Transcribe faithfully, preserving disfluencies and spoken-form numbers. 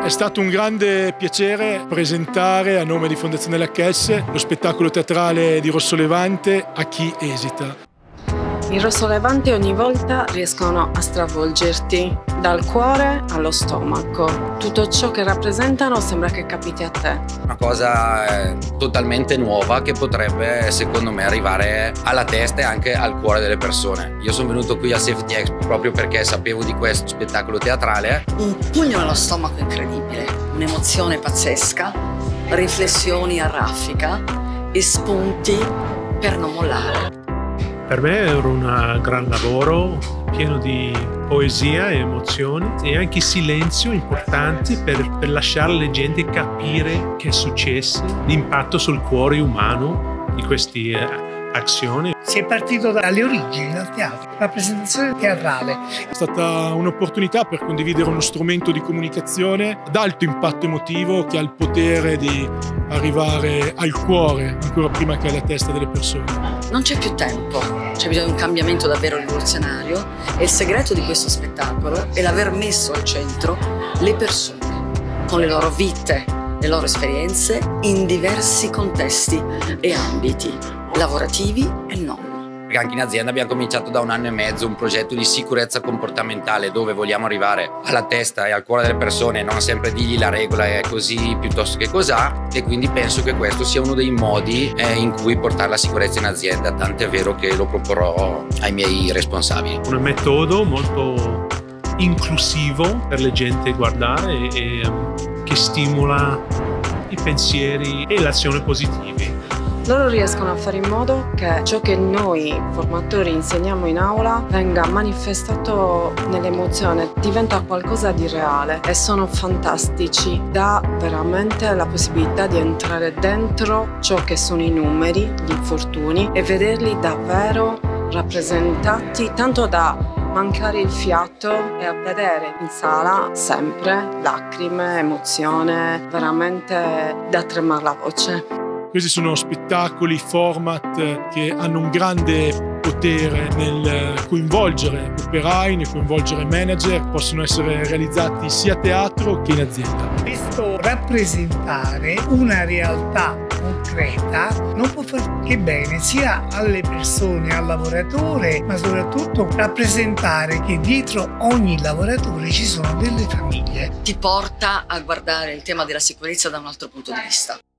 È stato un grande piacere presentare a nome di Fondazione Lacchesse lo spettacolo teatrale di Rosso Levante A chi esita. I Rosso Levante ogni volta riescono a stravolgerti dal cuore allo stomaco. Tutto ciò che rappresentano sembra che capiti a te. Una cosa totalmente nuova che potrebbe, secondo me, arrivare alla testa e anche al cuore delle persone. Io sono venuto qui al Safety Expo proprio perché sapevo di questo spettacolo teatrale. Un pugno nello stomaco incredibile, un'emozione pazzesca, riflessioni a raffica e spunti per non mollare. Per me era un gran lavoro pieno di poesia e emozioni e anche silenzio importanti per, per lasciare alle gente capire che è successo, l'impatto sul cuore umano di queste eh, azioni. Si è partito dalle origini, dal teatro, rappresentazione teatrale. È stata un'opportunità per condividere uno strumento di comunicazione ad alto impatto emotivo che ha il potere di arrivare al cuore ancora prima che alla testa delle persone. Non c'è più tempo, c'è bisogno di un cambiamento davvero rivoluzionario e il segreto di questo spettacolo è l'aver messo al centro le persone con le loro vite, le loro esperienze in diversi contesti e ambiti, lavorativi e non. Perché anche in azienda abbiamo cominciato da un anno e mezzo un progetto di sicurezza comportamentale dove vogliamo arrivare alla testa e al cuore delle persone, non sempre dirgli la regola è così piuttosto che cos'ha, e quindi penso che questo sia uno dei modi eh, in cui portare la sicurezza in azienda, tant'è vero che lo proporrò ai miei responsabili. Un metodo molto inclusivo per le gente guardare e, e che stimola i pensieri e le azioni positive. Loro riescono a fare in modo che ciò che noi formatori insegniamo in aula venga manifestato nell'emozione, diventa qualcosa di reale e sono fantastici. Dà veramente la possibilità di entrare dentro ciò che sono i numeri, gli infortuni e vederli davvero rappresentati, tanto da mancare il fiato e a vedere in sala sempre lacrime, emozione, veramente da tremare la voce. Questi sono spettacoli, format che hanno un grande potere nel coinvolgere operai, nel coinvolgere manager, possono essere realizzati sia a teatro che in azienda. Questo rappresentare una realtà concreta non può far che bene sia alle persone, al lavoratore, ma soprattutto rappresentare che dietro ogni lavoratore ci sono delle famiglie. Ti porta a guardare il tema della sicurezza da un altro punto di vista.